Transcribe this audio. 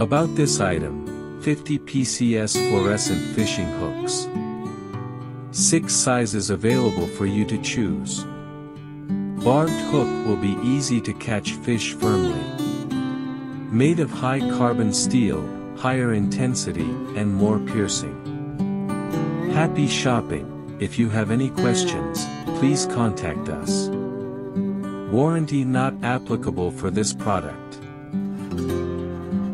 About this item, 50 PCS fluorescent fishing hooks. 6 sizes available for you to choose. Barbed hook will be easy to catch fish firmly. Made of high carbon steel, higher intensity, and more piercing. Happy shopping. If you have any questions, please contact us. Warranty not applicable for this product.